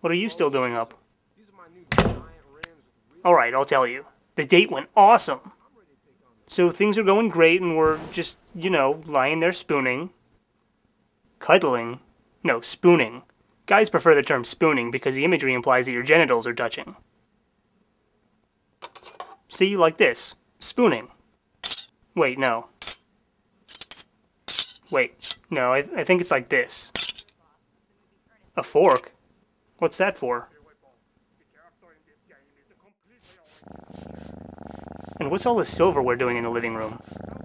What are you still doing up? Alright, I'll tell you. The date went awesome. So things are going great and we're just, you know, lying there spooning. Cuddling. No, spooning. Guys prefer the term spooning because the imagery implies that your genitals are touching. See, like this. Spooning. Wait, no. Wait, no, I think it's like this. A fork? What's that for? And what's all the silverware doing in the living room?